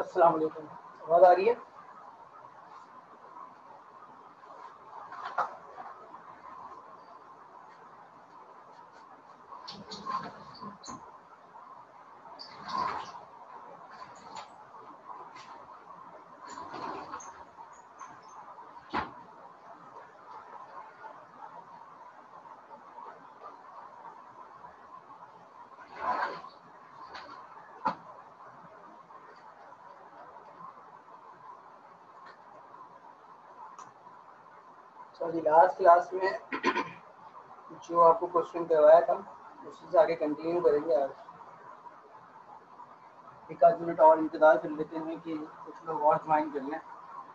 अस्सलाम वालेकुम। आवाज़ आ रही है? सॉरी, लास्ट क्लास में जो आपको क्वेश्चन करवाया था उसी से आगे कंटिन्यू करेंगे। आज एक आध मिनट और इंतज़ार कर लेते हैं कि कुछ लोग और ज्वाइन कर लें।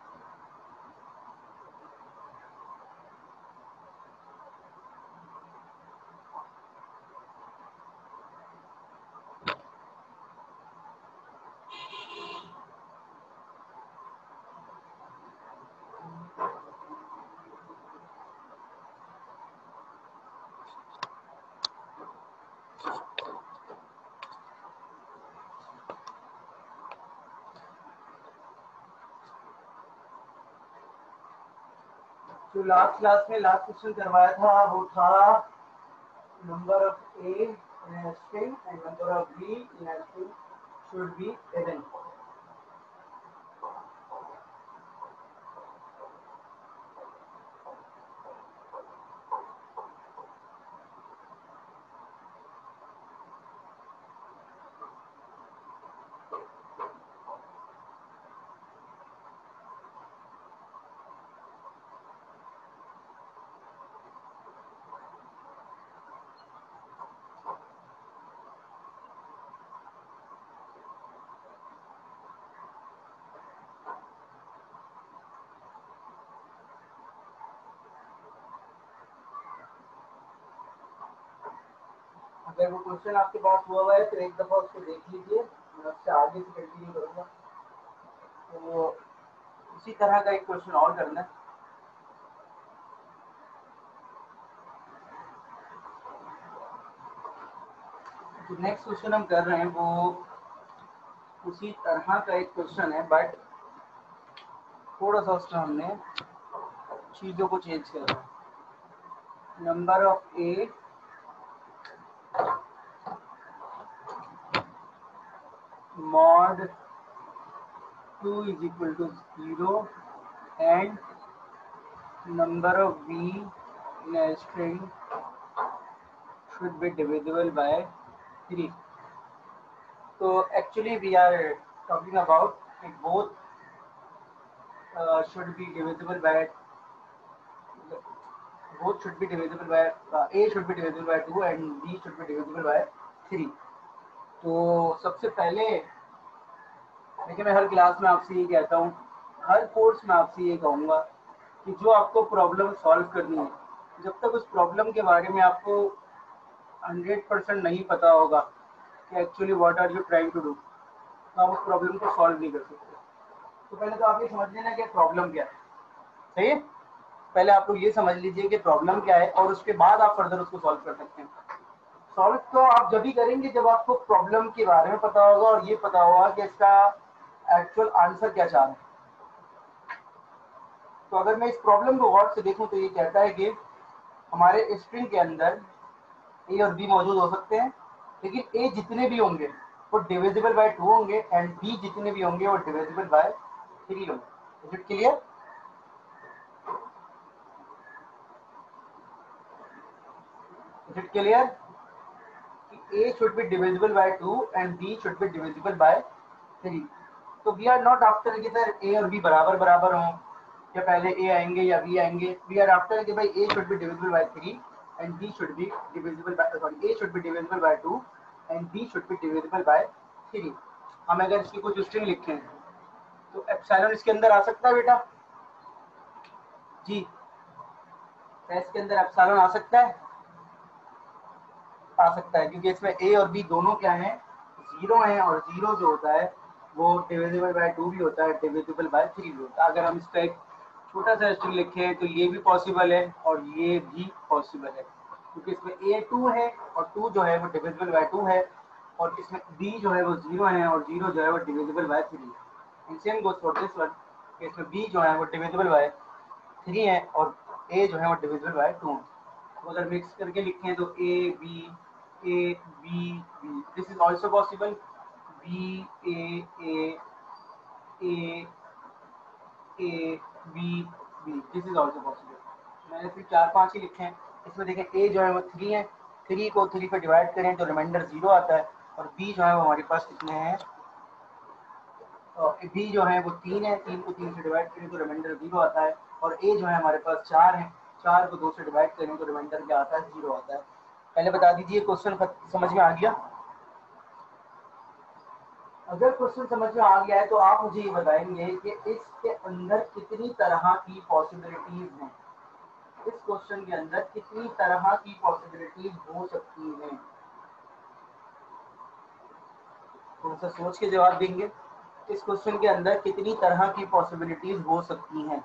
जो लास्ट क्लास में लास्ट क्वेश्चन करवाया था वो था number of a in a string and number of b in a string should be even। अगर वो क्वेश्चन आपके पास हुआ है तो एक दफ़ा उसको देख लीजिए। मैं उससे आगे से कंटिन्यू करूँगा। तो इसी तरह का एक क्वेश्चन और करना है। जो नेक्स्ट क्वेश्चन हम कर रहे हैं वो उसी तरह का एक क्वेश्चन है, बट थोड़ा सा उसमें हमने चीज़ों को चेंज किया है। Number of a mod 2 is equal to 0 and number of b in a string should be divisible by 3। So actually we are talking about both should be divisible by a should be divisible by 2 and b should be divisible by 3। तो सबसे पहले देखिए, मैं हर class में आपसे ये कहता हूँ, हर कोर्स में आपसे ये कहूँगा कि जो आपको प्रॉब्लम सॉल्व करनी है, जब तक उस प्रॉब्लम के बारे में आपको 100% नहीं पता होगा कि actually what are you trying to do, तो आप उस प्रॉब्लम को सॉल्व नहीं कर सकते। तो पहले तो आप ये समझ लेना कि प्रॉब्लम क्या है। सही है? पहले आप लोग ये समझ लीजिए कि प्रॉब्लम क्या है और उसके बाद आप फर्दर उसको सॉल्व कर सकते हैं। सॉल्व तो आप जब भी करेंगे जब आपको प्रॉब्लम के बारे में पता होगा और ये पता होगा कि इसका एक्चुअल आंसर क्या चाह रहे हैं। तो अगर मैं इस प्रॉब्लम को गौर से देखूं तो ये कहता है कि हमारे स्ट्रिंग के अंदर ए और बी मौजूद हो सकते हैं, लेकिन ए जितने भी होंगे वो डिविजिबल बाय 2 होंगे एंड बी जितने भी होंगे वो डिविजिबल बाय 3 होंगे। Is it clear? Is it clear? A should be divisible by 2 and B should be divisible by 3। तो we are not after कि सर A और B बराबर बराबर हों, या पहले A आएंगे या B आएंगे। We are after कि भाई A should be divisible by 3 and B should be divisible by A should be divisible by 2 and B should be divisible by 3। हम अगर इसकी कुछ स्ट्रिंग लिखें तो एप्सिलॉन इसके अंदर आ सकता है बेटा जी? इसके अंदर एप्सिलॉन आ सकता है? आ सकता है, क्योंकि इसमें ए और बी दोनों क्या हैं, 0 हैं, और 0 जो होता है वो डिविजिबल बाय 2 भी होता है, डिविजिबल बाय 3 भी होता है। अगर हम इसका एक छोटा सा स्ट्रिंग लिखें तो ये भी पॉसिबल है और ये भी पॉसिबल है, क्योंकि इसमें ए 2 है और 2 जो है वो डिविजिबल बाय 2 है, और इसमें बी जो है वो 0 है और 0 जो है वो डिविजिबल बाय 3 है। And same goes for this one, इसमें b जो है वो डिविजिबल बाय 3 है और a जो है वो डिविजिबल बाय 2 है। तो अगर मिक्स करके लिखें तो a b this is also possible, b a this is also possible. मैंने सिर्फ 4-5 ही लिखे हैं। इसमें देखें a जो है वो 3 है, 3 को 3 पे डिवाइड करें तो रिमाइंडर 0 आता है और b जो है वो हमारे पास कितने हैं, b जो है वो 3 है, 3 को 3 से डिवाइड करें तो रिमाइंडर 0 आता है और a जो है हमारे पास 4 है, 4 को 2 से डिवाइड करें तो रिमाइंडर क्या आता है, 0 आता है। पहले बता दीजिए क्वेश्चन समझ में आ गया? अगर क्वेश्चन समझ में आ गया है तो आप मुझे ये बताएंगे कि इसके अंदर कितनी तरह की पॉसिबिलिटीज हैं, इस क्वेश्चन के अंदर कितनी तरह की पॉसिबिलिटीज हो सकती हैं। थोड़ा सा सोच के जवाब देंगे, इस क्वेश्चन के अंदर कितनी तरह की पॉसिबिलिटीज हो सकती हैं।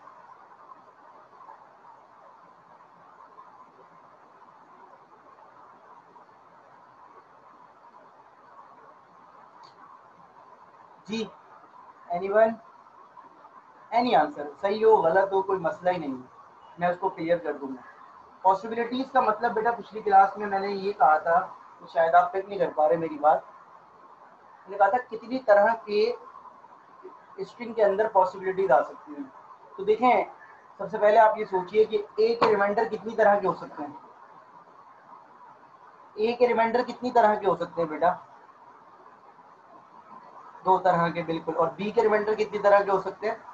जी, एनीवन, एनी आंसर, सही हो गलत हो कोई मसला ही नहीं, मैं उसको क्लियर कर दूंगा। पॉसिबिलिटीज का मतलब बेटा पिछली क्लास में मैंने ये कहा था, तो शायद आप पिक नहीं कर पा रहे मेरी बात। मैंने कहा था कितनी तरह के स्ट्रिंग के अंदर पॉसिबिलिटीज आ सकती हैं। तो देखें, सबसे पहले आप ये सोचिए कि ए के रिमाइंडर कितनी तरह के हो सकते हैं। ए के रिमाइंडर कितनी तरह के हो सकते हैं बेटा? 2 तरह के, बिल्कुल। और बी के रिमाइंडर कितनी तरह के हो सकते हैं?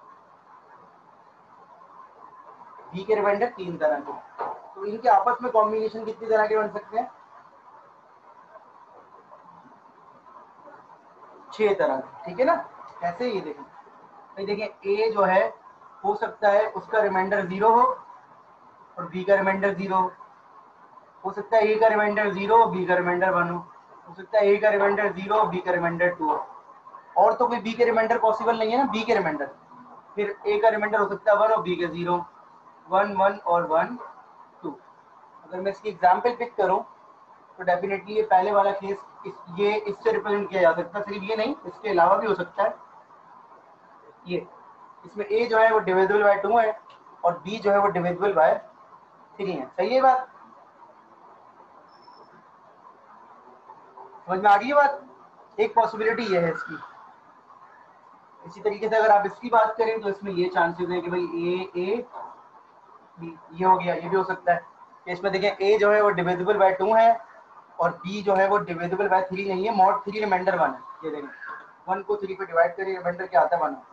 बी के रिमाइंडर 3 तरह के। तो इनके आपस में कॉम्बिनेशन कितनी तरह के बन सकते हैं? 6 तरह के, ठीक है ना? कैसे, ये देखें भाई, देखें ए जो है हो सकता है उसका रिमाइंडर 0 हो और बी का रिमाइंडर 0 हो सकता है ए का रिमाइंडर 0 बी का रिमाइंडर 1 हो सकता है ए का रिमाइंडर 0 बी का रिमाइंडर 2 हो। और तो कोई बी के रिमाइंडर पॉसिबल नहीं है ना, बी के रिमाइंडर। फिर ए का रिमाइंडर हो सकता है 1 और बी का 0, 1 1 और 1 2। अगर मैं इसकी एग्जाम्पल पिक करूं तो डेफिनेटली ये पहले वाला केस ये इससे रिप्रेजेंट किया जा सकता है, सिर्फ ये नहीं इसके अलावा भी हो सकता है। ये इसमें a जो है वो डिविजिबल बाय 2 है और b जो है वो डिविजिबल बाय 3 है। सही है बात? समझ में आ गई बात? एक पॉसिबिलिटी ये है इसकी। इसी तरीके से अगर आप इसकी बात करें तो इसमें ये चांसेस है कि भाई a b, ये हो गया, ये भी हो सकता है कि इसमें देखें a जो है वो डिविजिबल बाय 2 है और b जो है वो डिविजिबल बाय 3 नहीं है, मॉड 3 रिमाइंडर 1 है। ये देखें 1 को 3 पे डिवाइड करिए, रिमाइंडर क्या आता है, 1।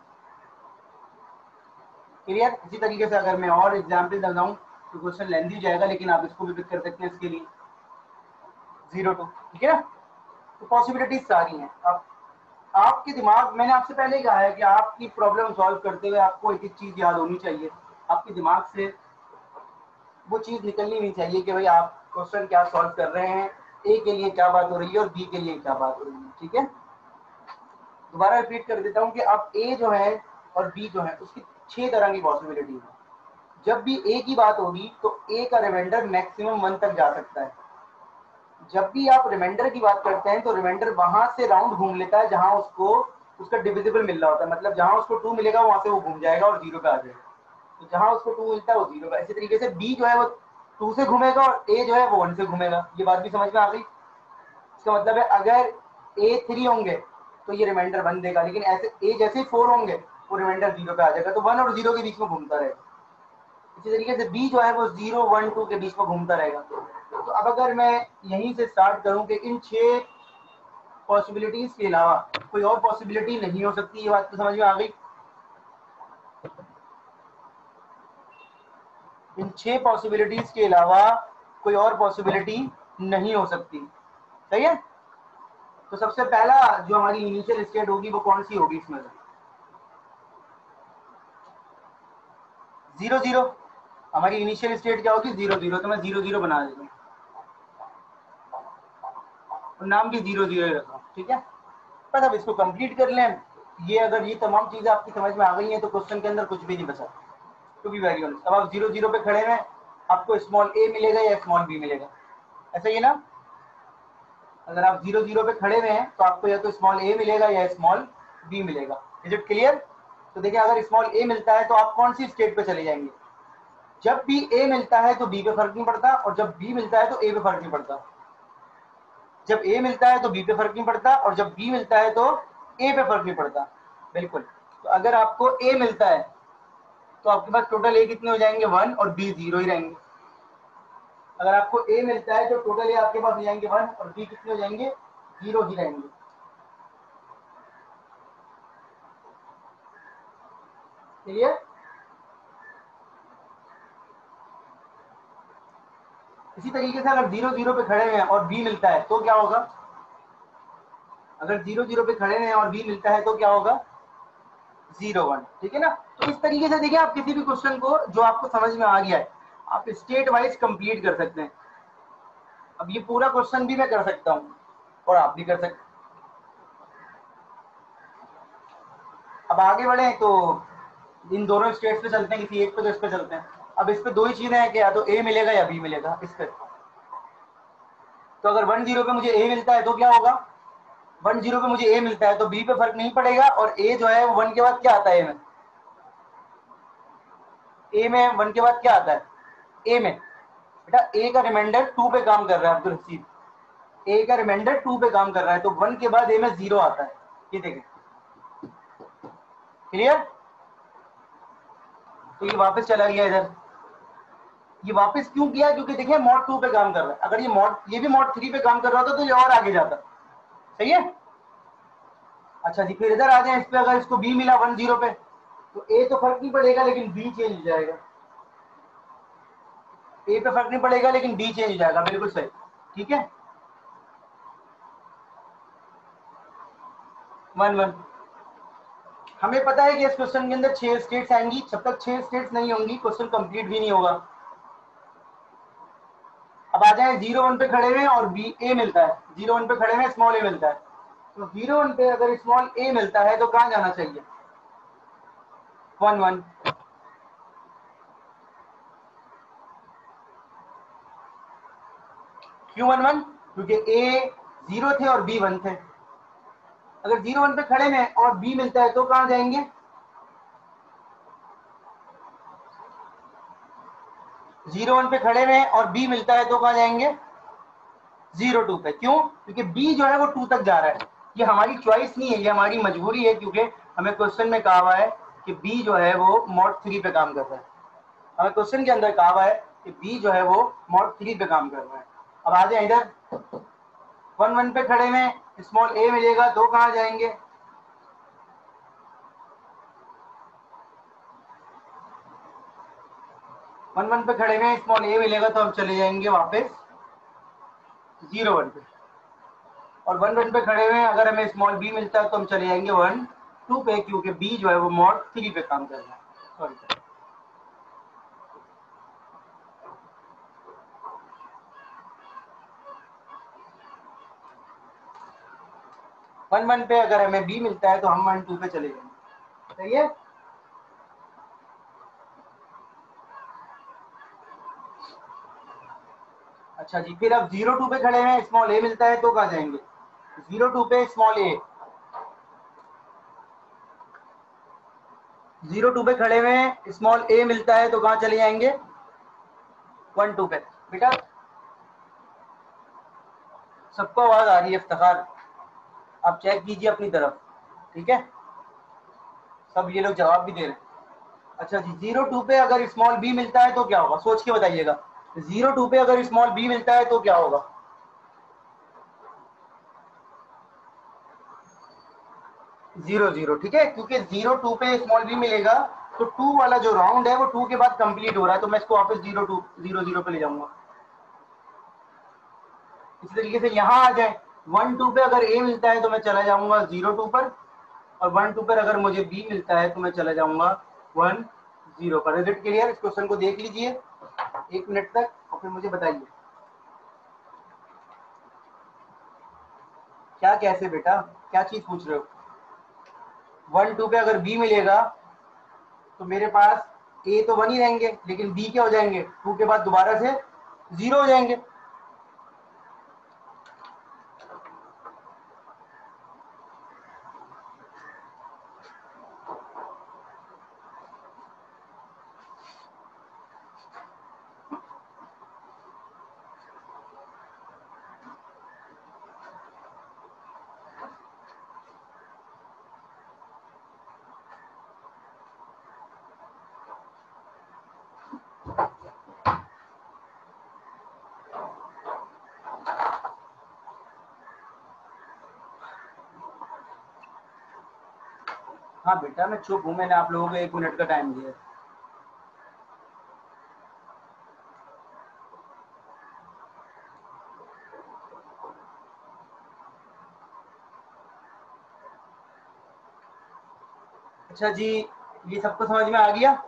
क्लियर? इसी तरीके से अगर मैं और एग्जाम्पल लगाऊं तो क्वेश्चन लेंदी हो जाएगा, लेकिन आप इसको भी पिक कर सकते हैं इसके लिए 0 2, ठीक है ना? तो पॉसिबिलिटीज सारी हैं। अब आपके दिमाग, मैंने आपसे पहले ही कहा है कि आपकी प्रॉब्लम सॉल्व करते हुए आपको एक एक चीज याद होनी चाहिए, आपके दिमाग से वो चीज निकलनी नहीं चाहिए कि भाई आप क्वेश्चन क्या सॉल्व कर रहे हैं, ए के लिए क्या बात हो रही है और बी के लिए क्या बात हो रही है, ठीक है? दोबारा रिपीट कर देता हूँ कि अब ए जो है और बी जो है उसकी 6 तरह की पॉसिबिलिटी है। जब भी ए की बात होगी तो ए का रिमाइंडर मैक्सिमम 1 तक जा सकता है। जब भी आप रिमाइंडर की बात करते हैं तो रिमाइंडर वहां से राउंड घूम लेता है जहां उसको उसका डिविजिबल मिल रहा होता है, मतलब जहां उसको 2 मिलेगा वहां से वो घूम जाएगा और 0 पे आ जाएगा। तो जहां उसको 2 मिलता है वो 0 पे। इसी तरीके से बी जो है वो 2 से घूमेगा और ए जो है वो 1 से घूमेगा। ये बात भी समझ में आ गई? इसका मतलब है अगर ए 3 होंगे तो ये रिमाइंडर 1 देगा, लेकिन ऐसे ए जैसे ही 4 होंगे वो रिमाइंडर 0 पे आ जाएगा, तो 1 और 0 के बीच में घूमता रहेगा। इसी तरीके से बी जो है वो 0 1 2 के बीच में घूमता रहेगा। तो अब अगर मैं यहीं से स्टार्ट करूं कि इन 6 पॉसिबिलिटीज के अलावा कोई और पॉसिबिलिटी नहीं हो सकती, ये बात तो समझ में आ गई? इन 6 पॉसिबिलिटीज के अलावा कोई और पॉसिबिलिटी नहीं हो सकती, सही है? तो सबसे पहला जो हमारी इनिशियल स्टेट होगी वो कौन सी होगी इसमें से? 0 0। हमारी इनिशियल स्टेट क्या होगी? 0 0। तो मैं 0 0 बना देता हूँ और नाम भी 0 0 रखा, ठीक है? बस अब इसको कंप्लीट कर लें। ये अगर ये तमाम चीजें आपकी समझ में आ गई हैं तो क्वेश्चन के अंदर कुछ भी नहीं बचा, टू बी वेरी ऑनेस्ट। अब आप 0 0 पे खड़े हैं, आपको स्मॉल ए मिलेगा या स्मॉल बी मिलेगा, ऐसा ही है ना? अगर आप 0 0 पे खड़े हुए हैं तो आपको या तो स्मॉल ए मिलेगा या स्मॉल बी मिलेगा। Is it clear? तो देखिए अगर स्मॉल ए मिलता है तो आप कौन सी स्टेट पे चले जाएंगे? जब भी ए मिलता है तो बी पे फर्क नहीं पड़ता, और जब बी मिलता है तो ए पे फर्क नहीं पड़ता। जब ए मिलता है तो बी पे फर्क नहीं पड़ता, और जब बी मिलता है तो ए पे फर्क नहीं पड़ता। बिल्कुल। तो अगर आपको ए मिलता है तो आपके पास टोटल ए कितने हो जाएंगे? 1, और बी 0 ही रहेंगे। अगर आपको ए मिलता है तो टोटल ए आपके पास हो जाएंगे 1, और बी कितने हो जाएंगे? 0 ही रहेंगे। क्लियर? इसी तरीके से अगर 0 0 पे खड़े हैं और बी मिलता है तो क्या होगा? अगर 0 0 पे खड़े हैं और बी मिलता है तो क्या होगा? 0 1। ठीक है ना? तो इस तरीके से देखिए आप किसी भी क्वेश्चन को जो आपको समझ में आ गया है आप स्टेट वाइज कंप्लीट कर सकते हैं। अब ये पूरा क्वेश्चन भी मैं कर सकता हूँ और आप भी कर सकते हैं। अब आगे बढ़े तो इन दोनों स्टेट्स पे चलते हैं, किसी एक पे तो इस पे चलते हैं। अब इस पे दो ही चीजें हैं कि या तो ए मिलेगा या बी मिलेगा इस पे। तो अगर 1 0 पे मुझे ए मिलता है तो क्या होगा? 1 0 पे मुझे ए मिलता है तो बी पे फर्क नहीं पड़ेगा, और ए जो है वो 1 के बाद क्या आता है? ए में 1 के बाद क्या आता है? ए में बेटा ए का रिमाइंडर 2 पे काम कर रहा है अब्दुल हसीब। ए का रिमाइंडर 2 पे काम कर रहा है तो 1 के बाद ए में 0 आता है। ये देखें। क्लियर? तो ये वापस चला गया इधर। ये वापस क्यों किया? क्योंकि देखिए मॉड 2 पे काम कर रहा है। अगर ये भी मॉड 3 पे काम कर रहा था तो ये और आगे जाता। सही है? अच्छा जी, फिर इधर आ जाए। इस पे अगर इसको बी मिला 1 0 पे तो ए तो फर्क नहीं पड़ेगा लेकिन बी चेंज हो जाएगा। ए पे फर्क नहीं पड़ेगा लेकिन बी चेंज हो जाएगा। बिल्कुल सही। ठीक है? 1 1। हमें पता है कि इस क्वेश्चन के अंदर 6 स्टेट्स आएंगी। जब तक 6 स्टेट्स नहीं होंगी क्वेश्चन कंप्लीट भी नहीं होगा। अब आ जाए 0 1 पे खड़े हुए और बी ए मिलता है। 0 1 पे खड़े हुए स्मॉल ए मिलता है। तो 0 1 पे अगर स्मॉल ए मिलता है तो कहां जाना चाहिए? 1 1। क्यों 1 1? क्योंकि ए 0 थे और बी 1 थे। अगर 0 1 पे खड़े हैं और बी मिलता है तो कहां जाएंगे? 0 1 पे खड़े हैं और बी मिलता है तो कहां जाएंगे? 0 2 पे। क्यों? क्योंकि बी जो है वो 2 तक जा रहा है। ये हमारी चॉइस नहीं है, ये हमारी मजबूरी है, क्योंकि हमें क्वेश्चन में कहा हुआ है कि बी जो है वो मॉड 3 पे काम कर रहा है। हमें क्वेश्चन के अंदर कहा हुआ है कि बी जो है वो मॉड 3 पे काम कर रहा है। अब आ जाए इधर। 1 1 पे खड़े में स्मॉल ए मिलेगा तो कहां जाएंगे? 1 1 पे खड़े में स्मॉल ए मिलेगा तो हम चले जाएंगे वापस 0 1 पे। और 1 1 पे खड़े हुए अगर हमें स्मॉल बी मिलता है तो हम चले जाएंगे 1 2 पे, क्योंकि बी जो है वो मॉड 3 पे काम कर रहा है। सॉरी, 1 1 पे अगर हमें बी मिलता है तो हम 1 2 पे चले जाएंगे। सही है? अच्छा जी, फिर अब 0 2 पे खड़े हैं स्मॉल ए मिलता है तो कहां जाएंगे? 0 2 पे स्मॉल ए। 0 2 पे खड़े हुए हैं स्मॉल ए मिलता है तो कहां चले जाएंगे? 1 2 पे। बेटा सबको आवाज आ रही है? इफ्तिखार आप चेक कीजिए अपनी तरफ। ठीक है? सब ये लोग जवाब भी दे रहे हैं। अच्छा जी, 0 2 पे अगर स्मॉल बी मिलता है तो क्या होगा? सोच के बताइएगा। 0 2 पे अगर स्मॉल बी मिलता है तो क्या होगा? 0 0। ठीक है? क्योंकि 0 2 पे स्मॉल बी मिलेगा तो 2 वाला जो राउंड है वो 2 के बाद कंप्लीट हो रहा है, तो मैं इसको वापस 0 2 0 0 पे ले जाऊंगा। इसी तरीके से यहाँ आ जाए। 1 2 पे अगर ए मिलता है तो मैं चला जाऊंगा 0 2 पर, और 1 2 पर अगर मुझे बी मिलता है तो मैं चला जाऊंगा 1 0 पर। Is it clear? इस क्वेश्चन को देख लीजिए 1 मिनट तक और फिर मुझे बताइए क्या कैसे बेटा, क्या चीज पूछ रहे हो? 1 2 पे अगर बी मिलेगा तो मेरे पास ए तो 1 ही रहेंगे लेकिन बी क्या हो जाएंगे? 2 के बाद दोबारा से 0 हो जाएंगे। हाँ बेटा मैं चुप हूँ, मैंने आप लोगों को 1 मिनट का टाइम दिया है। अच्छा जी, ये सबको समझ में आ गया?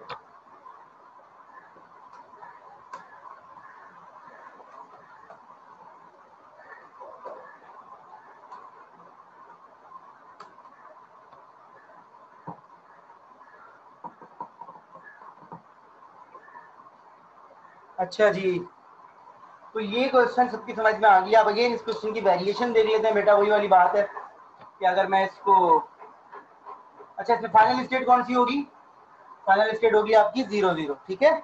अच्छा जी, तो ये क्वेश्चन सबकी समझ में आ गया। अब अगेन इस क्वेश्चन की वेरिएशन दे दिए थे बेटा, वही वाली बात है कि अगर मैं इसको, अच्छा इसमें फाइनल स्टेट कौन सी होगी? फाइनल स्टेट होगी आपकी 0 0, ठीक है।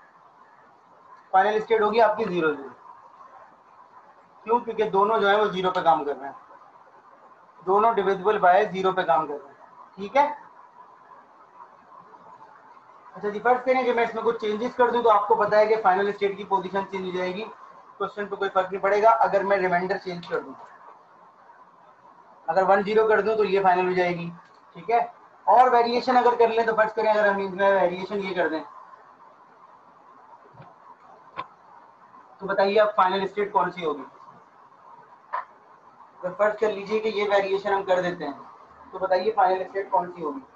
फाइनल स्टेट होगी आपकी 0 0। क्यों? क्योंकि दोनों जो है वो 0 पे काम कर रहे हैं, दोनों डिविजिबल बाय 0 पे काम कर रहे हैं, ठीक है। अच्छा जी, फर्स्ट करें कि मैं इसमें कुछ चेंजेस कर दूं तो आपको पता है कि फाइनल स्टेट की पोजीशन चेंज हो जाएगी, क्वेश्चन पे कोई फर्क नहीं पड़ेगा। अगर मैं रिमाइंडर चेंज कर दूं, अगर 1 0 कर दूं तो ये फाइनल हो जाएगी, ठीक है। और वेरिएशन अगर कर लें तो फर्स्ट करें अगर हम इसमें वेरिएशन ये कर दें तो बताइए अब फाइनल स्टेट कौन सी होगी? अगर फर्स्ट कर लीजिए कि ये वेरिएशन हम कर देते हैं तो बताइए फाइनल स्टेट कौन सी होगी?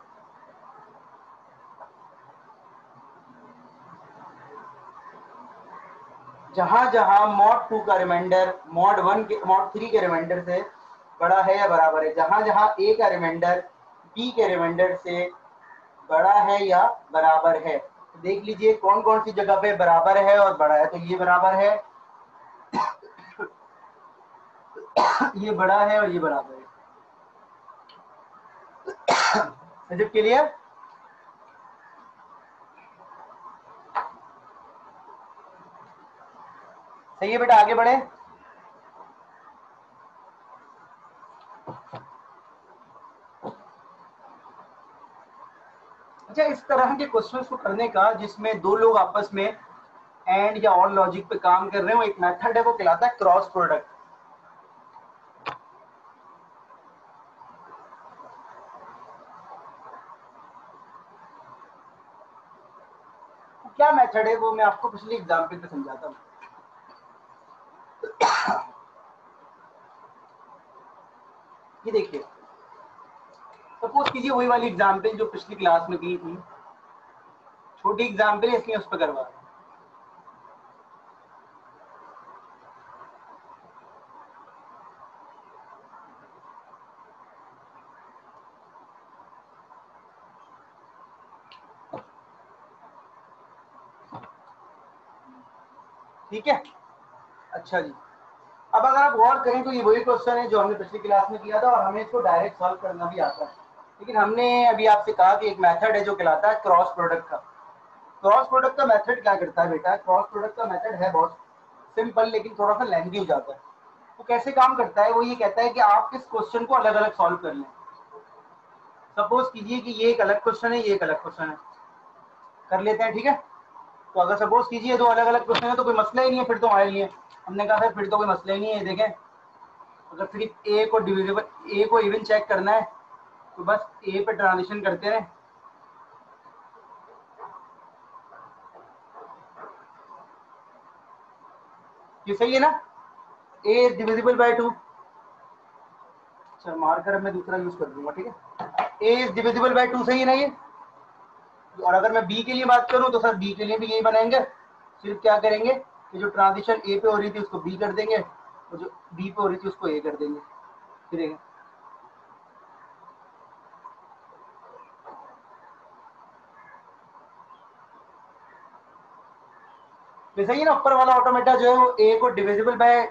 जहां जहां मॉड 2 का रिमाइंडर मॉड 3 के रिमाइंडर से बड़ा है या बराबर है, जहां जहां ए का रिमाइंडर बी के रिमाइंडर से बड़ा है या बराबर है, तो देख लीजिए कौन कौन सी जगह पे बराबर है और बड़ा है। तो ये बराबर है, ये बड़ा है और ये बराबर है। जब क्लियर? सही है बेटा, आगे बढ़े। अच्छा, इस तरह के क्वेश्चंस को करने का जिसमें दो लोग आपस में एंड या और लॉजिक पे काम कर रहे हो, एक मेथड है वो कहलाता है क्रॉस प्रोडक्ट। क्या मेथड है वो मैं आपको पिछले एग्जाम्पल पे समझाता हूँ। ये देखिए, सपोज कीजिए वही वाली एग्जाम्पल जो पिछली क्लास में की थी, छोटी एग्जाम्पल है इसलिए उस पर करवा रहे हैं। ठीक है। अच्छा जी, अब अगर आप गौर करें तो ये वही क्वेश्चन है जो हमने पिछली क्लास में किया था और हमें इसको डायरेक्ट सॉल्व करना भी आता है, लेकिन हमने अभी आपसे कहा कि एक मेथड है जो कहलाता है क्रॉस प्रोडक्ट का। क्रॉस प्रोडक्ट का मेथड क्या करता है बेटा? क्रॉस प्रोडक्ट का मेथड है बहुत सिंपल लेकिन थोड़ा सा लेंथी हो जाता है। वो कैसे काम करता है? वो ये कहता है कि आप इस क्वेश्चन को अलग अलग सॉल्व कर लें। सपोज कीजिए कि ये एक अलग क्वेश्चन है, ये एक अलग क्वेश्चन है, कर लेते हैं, ठीक है। तो अगर सपोज कीजिए दो अलग अलग क्वेश्चन है तो कोई मसला ही नहीं है फिर तो हमारे लिए। हमने कहा था फिर तो कोई मसला ही नहीं है। देखें, अगर सिर्फ ए को डिविजिबल, ए को इवन चेक करना है तो बस ए पे ट्रांजिशन करते रहे। ये सही है ना? A is divisible by 2। अच्छा, मार्कर मैं दूसरा यूज कर दूंगा, ठीक है। ए इज डिविजिबल बाय 2, सही है ना ये? और अगर मैं बी के लिए बात करूं तो सर बी के लिए भी यही बनाएंगे। सिर्फ क्या करेंगे कि जो ट्रांजिशन ए पे हो रही थी उसको बी कर देंगे और जो बी पे हो रही थी उसको ए कर देंगे। फिर सही है ना? ऊपर वाला ऑटोमेटा जो है वो ए को डिविजिबल बाय,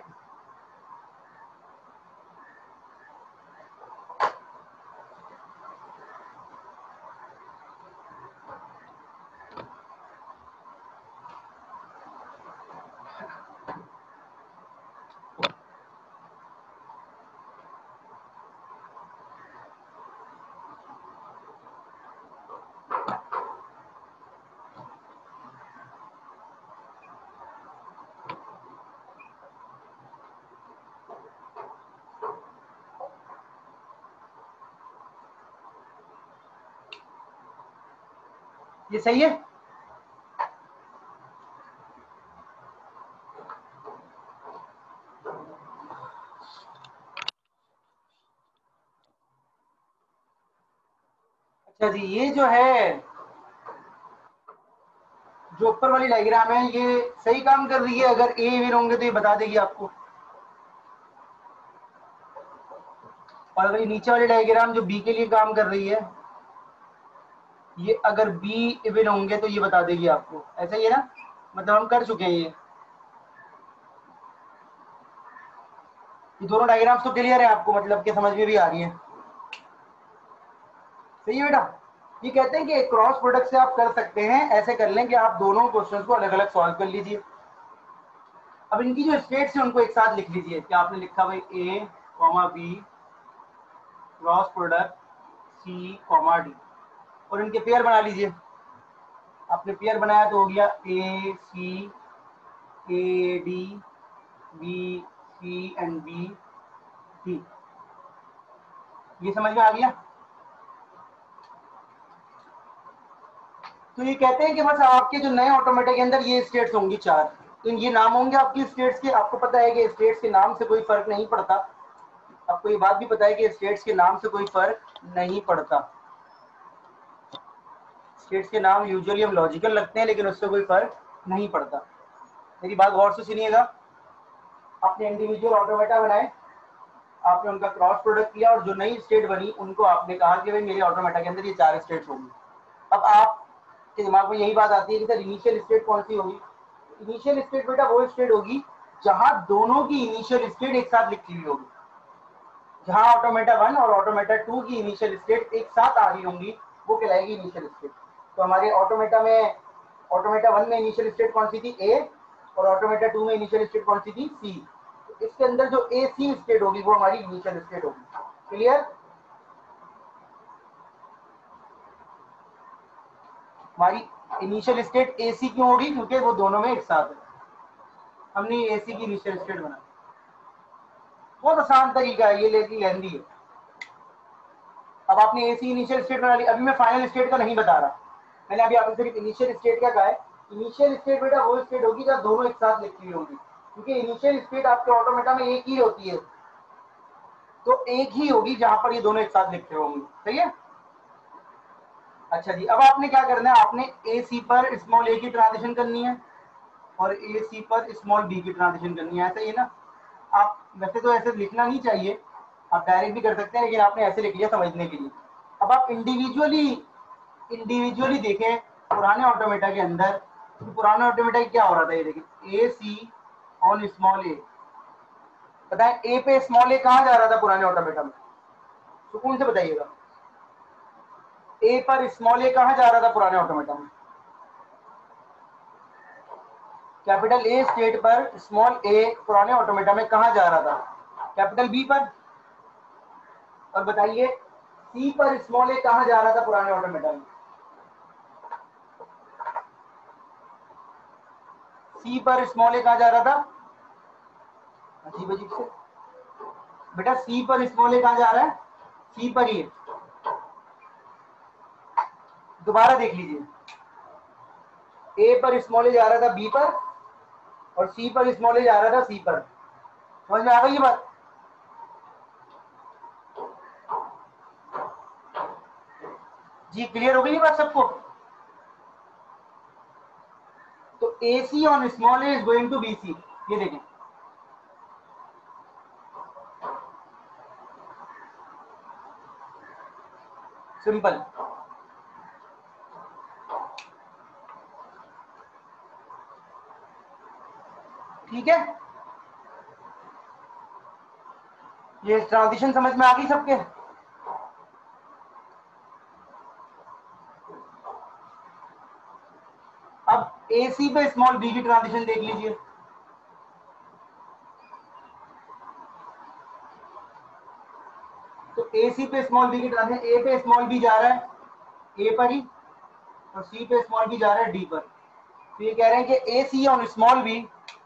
ये सही है? अच्छा जी, ये जो है, जो ऊपर वाली डायग्राम है, ये सही काम कर रही है? अगर ए इवन होंगे तो ये बता देगी आपको। और अगर ये नीचे वाली डायग्राम जो बी के लिए काम कर रही है, ये अगर बी इवन होंगे तो ये बता देगी आपको। ऐसा ही है ना? मतलब हम कर चुके हैं ये दोनों डायग्राम्स तो क्लियर है आपको, मतलब कि समझ में भी आ रही है? सही है बेटा? ये कहते हैं कि क्रॉस प्रोडक्ट से आप कर सकते हैं, ऐसे कर लें कि आप दोनों क्वेश्चंस को अलग अलग सॉल्व कर लीजिए। अब इनकी जो स्टेट्स है उनको एक साथ लिख लीजिए। क्या आपने लिखा भाई? A comma b cross product c comma d, और इनके पेयर बना लीजिए। आपने पेयर बनाया तो हो गया a c, a d, b c and b c. ये समझ में आ गया? तो ये कहते हैं कि बस आपके जो नए ऑटोमेटा के अंदर ये स्टेट्स होंगी 4। तो ये नाम होंगे आपकी स्टेट्स के। आपको पता है कि स्टेट्स के नाम से कोई फर्क नहीं पड़ता। आपको ये बात भी पता है कि स्टेट्स के नाम से कोई फर्क नहीं पड़ता। स्टेट्स के नाम यूजुअली हम लॉजिकल लगते हैं, लेकिन उससे कोई फर्क नहीं पड़ता। मेरी बात गौर से सुनिएगा। आपने इंडिविजुअल ऑटोमेटा बनाए, आपने उनका क्रॉस प्रोडक्ट किया, और जो नई स्टेट बनी उनको आपने कहा कि भाई मेरे ऑटोमेटा के अंदर ये 4 स्टेट्स होंगी। अब आपके दिमाग में यही बात आती है कि सर इनिशियल स्टेट कौन सी होगी? इनिशियल स्टेट बेटा वो स्टेट होगी जहां दोनों की इनिशियल स्टेट एक साथ लिखी हुई होगी। जहां ऑटोमेटा 1 और ऑटोमेटा 2 की इनिशियल स्टेट एक साथ आ रही होंगी, वो कहलाएगी इनिशियल स्टेट। तो हमारे ऑटोमेटा 1 में इनिशियल स्टेट कौन सी थी? ए। और ऑटोमेटा 2 में इनिशियल स्टेट कौन सी थी? सी। तो इसके अंदर जो ए सी स्टेट होगी वो हमारी इनिशियल स्टेट होगी। क्लियर? हमारी इनिशियल स्टेट ए सी क्यों होगी? क्योंकि वो दोनों में एक साथ है। हमने ए सी की इनिशियल स्टेट बनाई। बहुत आसान तरीका है ये, लेकिन लेंदी है। अब आपने ए सी इनिशियल स्टेट बना ली। अभी मैं फाइनल स्टेट का नहीं बता रहा, मैंने अभी आपको सिर्फ इनिशियल स्टेट क्या कहा है। इनिशियल स्टेट बेटा वो स्टेट होगी जब दोनों एक साथ लिखी हुई होगी, क्योंकि इनिशियल स्टेट आपके ऑटोमेटा में एक ही होती है, तो एक ही होगी जहां पर ये दोनों एक साथ लिखे होंगे। सही है? अच्छा जी, अब आपने क्या करना है? आपने ए सी पर स्मॉल ए की ट्रांजिशन करनी है, और ए सी पर स्मॉल बी की ट्रांजिशन करनी है। ऐसा ही है ना? आप वैसे तो ऐसे लिखना नहीं चाहिए, आप डायरेक्ट भी कर सकते हैं, लेकिन आपने ऐसे लिख लिया समझने के लिए। अब आप इंडिविजुअली देखें पुराने ऑटोमेटा के अंदर, तो पुराने ऑटोमेटा क्या हो रहा था? ये देखिए, ए सी ऑन स्मॉल ए। बताएं ए पे स्मॉल ए कहाँ जा रहा था पुराने ऑटोमेटा में? सुकून से बताइएगा। ए पर स्मॉल ए कहाँ जा रहा था पुराने ऑटोमेटा में? कैपिटल ए स्टेट पर स्मॉल ए पुराने ऑटोमेटा में कहाँ जा रहा था? कैपिटल बी पर। और बताइए सी पर स्मॉल ए कहाँ जा रहा था पुराने ऑटोमेटा में? सी पर स्मॉल ए कहाँ जा रहा था? अजीब अजीब से बेटा, सी पर स्मॉल ए कहाँ जा रहा है? सी पर ही है। दोबारा देख लीजिए, ए पर स्मॉल ए जा रहा था बी पर, और सी पर स्मॉल ए जा रहा था सी पर। समझ में आ गई ये बात? जी क्लियर हो गई ये बात सबको? तो a c on small a is going to be c. ये देखें, सिंपल। ठीक है, ये ट्रांजिशन समझ में आ गई सबके? अब ए सी पे स्मॉल बी की ट्रांजिशन देख लीजिए। तो ए सी पे स्मॉल बी की ट्रांजिशन, ए पे स्मॉल बी जा रहा है ए पर ही, और सी पे स्मॉल बी जा रहा है डी पर। तो ये कह रहे हैं कि a c on small b,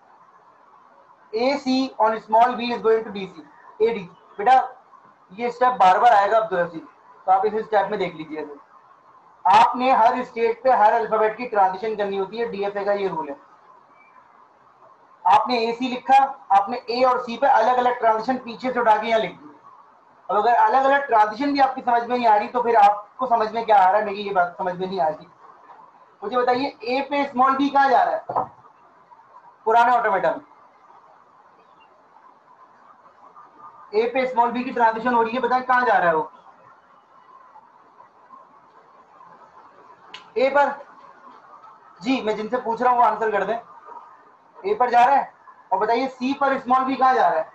a c on small b is going to d c, a d. बेटा ये स्टेप बार बार आएगा अब्दुल हसीब, तो आप इस स्टेप में देख लीजिए। आपने हर स्टेट पे हर अल्फाबेट की ट्रांजिशन करनी होती है, डीएफए का ये रूल है। आपने ए सी लिखा, आपने ए और सी पे अलग अलग ट्रांजिशन पीछे से उठा के यहाँ लिख दी। अब अगर अलग अलग ट्रांजिशन भी आपकी समझ में नहीं आ रही तो फिर आपको समझ में क्या आ रहा है, मेरी ये बात समझ में नहीं आ रही। मुझे बताइए ए पे स्मॉल बी कहाँ जा रहा है पुराने ऑटोमेटा में? ए पे स्मॉल बी की ट्रांजिशन हो रही है, बताएं कहाँ जा रहा है वो? ए पर। जी मैं जिनसे पूछ रहा हूँ वो आंसर कर दें। ए पर जा रहा है। और बताइए सी पर स्मॉल बी कहाँ जा रहा है?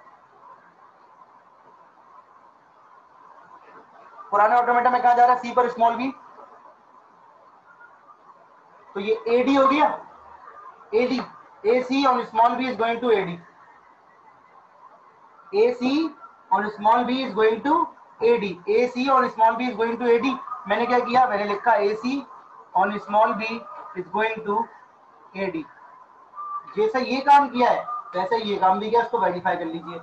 पुराने ऑटोमेटा में कहाँ जा रहा है सी पर स्मॉल बी? तो ये एडी हो गया, AD. A c on small b is going to AD. A c on small b is going to AD. A c on small b is going to AD. मैंने क्या किया, मैंने लिखा a c on small b is going to AD. जैसा ये काम किया है वैसा ये काम भी किया, इसको वेरीफाई कर लीजिए।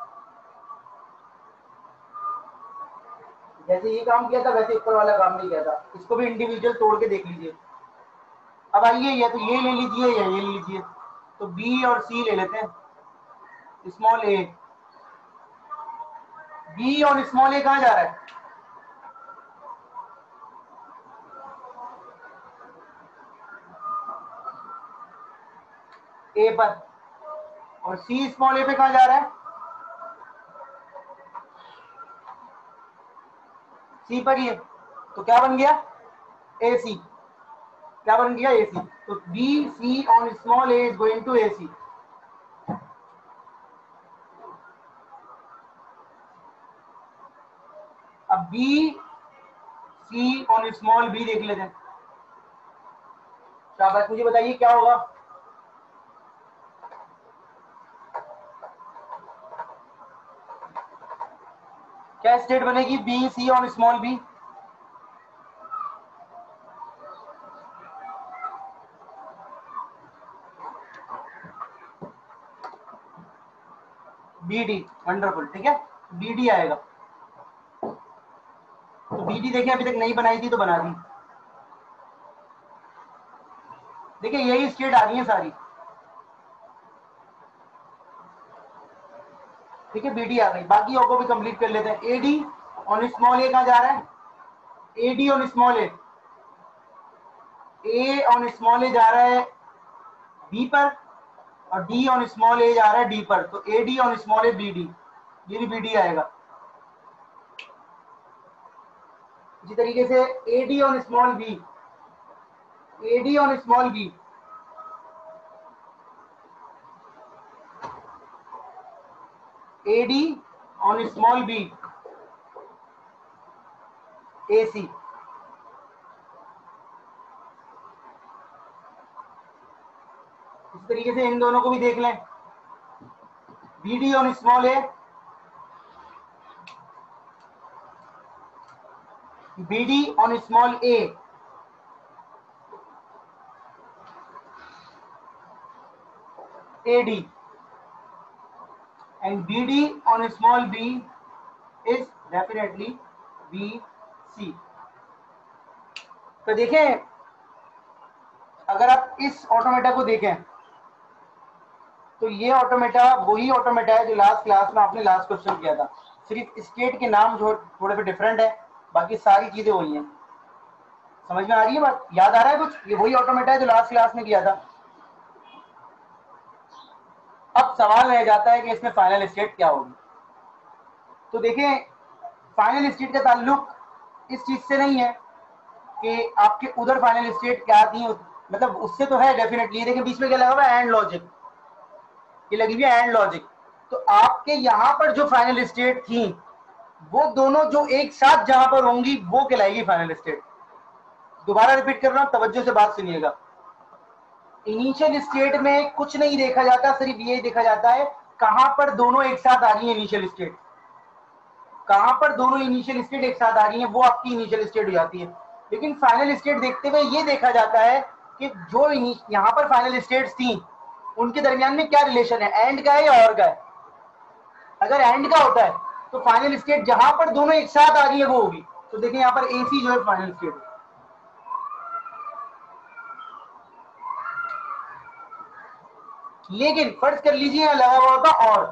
जैसे ये काम किया था वैसे ऊपर वाला काम नहीं किया था, इसको भी इंडिविजुअल तोड़ के देख लीजिए। अब आइए या तो ये ले लीजिए या ये ले लीजिए। तो बी और सी ले लेते हैं। स्मॉल ए, बी और स्मॉल ए कहाँ जा रहा है? ए पर। और सी स्मॉल ए पे कहाँ जा रहा है? सी पर ही है। तो क्या बन गया? ए सी। क्या बन गया? A c. तो b c on small a is going to a c. अब b c on small b देख लेते हैं। शाबाश, मुझे बताइए क्या होगा? क्या स्टेट बनेगी b c on small b? B d. Wonderful, ठीक है, बी डी आएगा। तो बी डी देखिए अभी तक नहीं बनाई थी तो बना दी। देखिए यही स्टेट आ रही है सारी, ठीक है, बी डी आ गई। बाकी को भी कंप्लीट कर लेते हैं। A d on small a कहाँ जा रहा है? A d on small a on small a जा रहा है बी पर, और डी ऑन स्मॉल ए जा रहा है डी पर। तो a d on small a b d, ये भी बी डी आएगा। इसी तरीके से a d on small b, a d on small b, a d on small b a c. इस तरीके से इन दोनों को भी देख लें। B d on small a, b d on small a, a d, and BD on small b is definitely BC। तो देखें, अगर आप इस ऑटोमेटा को देखें तो ये ऑटोमेटा वही ऑटोमेटा है जो लास्ट क्लास में आपने लास्ट क्वेश्चन किया था, सिर्फ स्टेट के नाम जो थोड़े से डिफरेंट है, बाकी सारी चीजें वही हैं। समझ में आ रही है बात? याद आ रहा है कुछ? ये वही ऑटोमेटा है जो लास्ट क्लास में किया था। अब सवाल रह जाता है कि इसमें फाइनल स्टेट क्या होगी। तो देखें, फाइनल स्टेट का ताल्लुक इस चीज से नहीं है कि आपके उधर फाइनल स्टेट क्या थी, मतलब उससे तो है डेफिनेटली। देखिए बीच में क्या लगा हुआ है? एंड लॉजिक, ये लगी हुई है एंड लॉजिक। तो आपके यहाँ पर जो फाइनल स्टेट थी वो दोनों जो एक साथ जहां पर होंगी वो कहलाएगी फाइनल स्टेट। दोबारा रिपीट कर रहा हूं, तवज्जो से बात सुनिएगा। इनिशियल स्टेट में कुछ नहीं देखा जाता, सिर्फ ये देखा जाता है कहां पर दोनों एक साथ आ रही है इनिशियल स्टेट। कहां पर दोनों इनिशियल स्टेट एक साथ आ रही है वो आपकी इनिशियल स्टेट हो जाती है। लेकिन फाइनल स्टेट देखते हुए ये देखा जाता है कि जो यहाँ पर फाइनल स्टेट्स थी उनके दरमियान में क्या रिलेशन है, एंड का है या और का है। अगर एंड का होता है तो फाइनल स्टेट जहां पर दोनों एक साथ आ रही है वो होगी। तो देखिए यहाँ पर एसी जो है फाइनल स्टेट, लेकिन फर्ज कर लीजिए लगा हुआ होता और,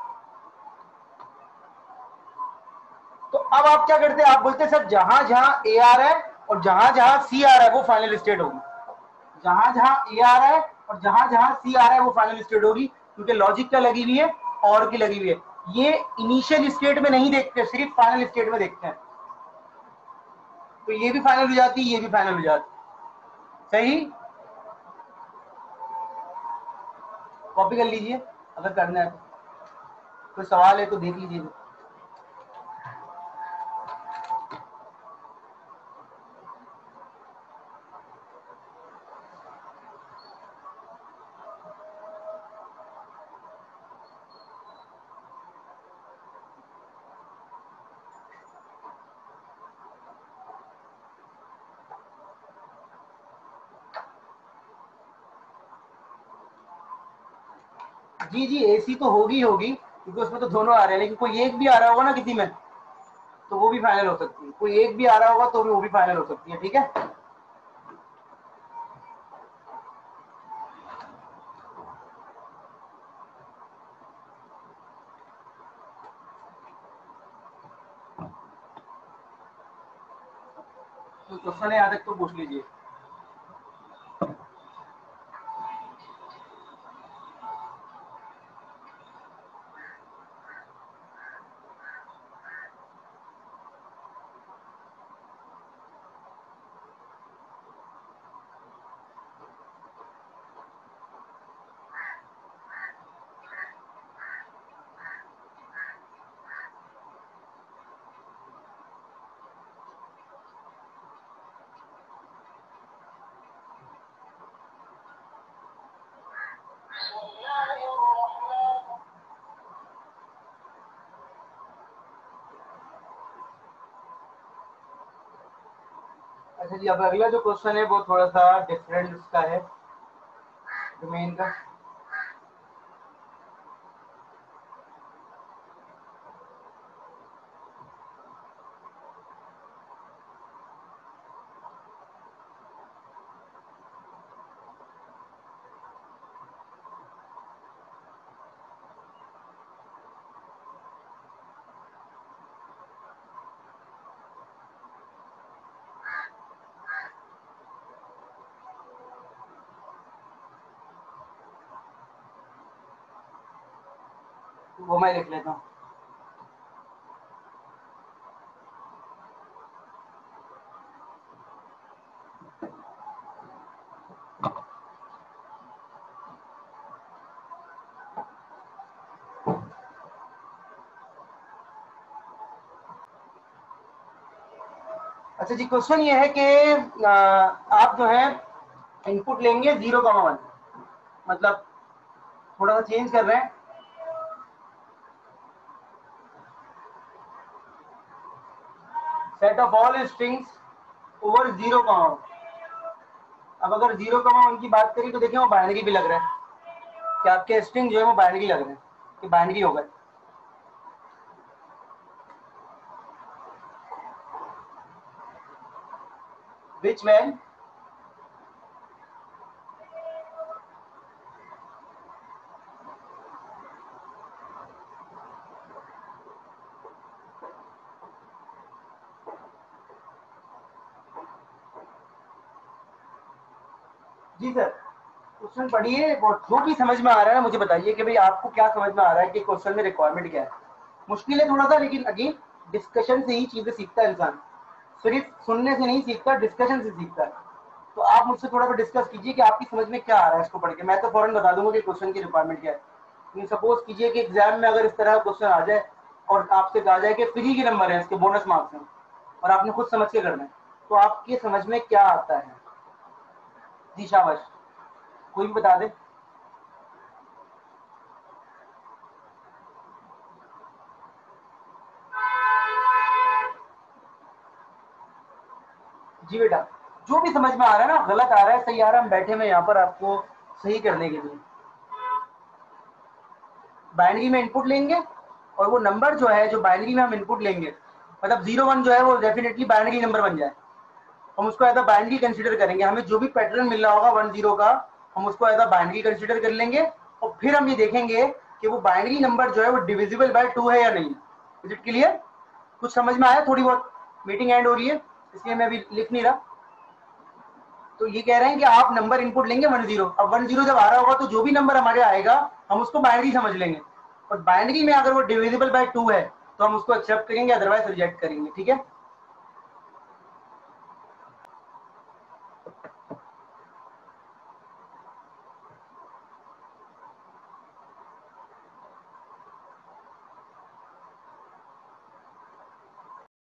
तो अब आप क्या करते हैं, आप बोलते हैं सर जहां जहां ए आ रहा है और जहां जहां सी आ रहा है वो फाइनल स्टेट होगी, जहां जहां ए आ रहा है और जहां जहां सी आ रहा है वो फाइनल स्टेट होगी, क्योंकि लॉजिक क्या लगी हुई है, और की लगी हुई है। ये इनिशियल स्टेट में नहीं देखते, सिर्फ फाइनल स्टेट में देखते हैं, तो ये भी फाइनल हो जाती है, ये भी फाइनल हो जाती है। सही, कॉपी कर लीजिए अगर करना है, कोई सवाल है तो देख लीजिए। जी जी, एसी तो होगी होगी, क्योंकि उसमें तो दोनों आ रहे हैं, लेकिन कोई एक भी आ रहा होगा ना किसी में, तो वो भी फाइनल हो सकती है, कोई एक भी आ रहा होगा तो भी वो भी फाइनल हो सकती है। ठीक है, तो क्वेश्चन है यहाँ तक तो पूछ लीजिए। अच्छा जी, अब अगला जो क्वेश्चन है वो थोड़ा सा डिफरेंट का है, डोमेन का। वो मैं लिख लेता हूँ। अच्छा जी, क्वेश्चन ये है कि आप जो है इनपुट लेंगे 0,1, मतलब थोड़ा सा चेंज कर रहे हैं, set of all strings over 0,1। अब अगर 0,1 की बात करें तो देखिए वो बाइनरी भी लग रहा है, कि आपके स्ट्रिंग जो है वो बाइनरी लग रहे हैं, कि बाइनरी हो गए। विच वैन, जी सर क्वेश्चन पढ़िए, जो भी समझ में आ रहा है मुझे बताइए कि भाई आपको क्या समझ में आ रहा है कि क्वेश्चन में रिक्वायरमेंट क्या है। मुश्किल है थोड़ा सा, लेकिन अगेन डिस्कशन से ही चीजें सीखता है इंसान, सिर्फ सुनने से नहीं सीखता, डिस्कशन से सीखता है। तो आप मुझसे थोड़ा सा डिस्कस कीजिए कि आपकी समझ में क्या आ रहा है इसको पढ़ के। मैं तो फौरन बता दूंगा कि क्वेश्चन की रिक्वायरमेंट क्या है, लेकिन सपोज कीजिए कि एग्जाम में अगर इस तरह का क्वेश्चन आ जाए और आपसे कहा जाए कि फ्री के नंबर है, इसके बोनस मार्क्स हैं और आपने खुद समझ के करना है, तो आपकी समझ में क्या आता है? जी शाबाश, कोई भी बता दे। जी बेटा, जो भी समझ में आ रहा है ना, गलत आ रहा है सही आ रहा है, हम बैठे में यहाँ पर आपको सही करने के लिए। बाइनरी में इनपुट लेंगे और वो नंबर जो है, जो बाइनरी में हम इनपुट लेंगे, मतलब 0,1 जो है वो डेफिनेटली बाइनरी नंबर बन जाए, हम उसको एज अ बाइनरी कंसीडर करेंगे। हमें जो भी पैटर्न मिल रहा होगा 1,0 का, हम उसको एज अ बाइनरी कंसीडर कर लेंगे और फिर हम ये देखेंगे कि वो बाइनरी नंबर जो है वो डिविजिबल बाय 2 है या नहीं। Is it clear? कुछ समझ में आया? थोड़ी बहुत मीटिंग एंड हो रही है इसलिए मैं अभी लिख नहीं रहा। तो ये कह रहे हैं कि आप नंबर इनपुट लेंगे 10। अब 10 जब आ रहा होगा तो जो भी नंबर हमारे आएगा हम उसको बाइनरी समझ लेंगे, और बाइनरी में अगर वो डिविजिबल बाय 2 है तो हम उसको एक्सेप्ट करेंगे, अदरवाइज रिजेक्ट करेंगे। ठीक है,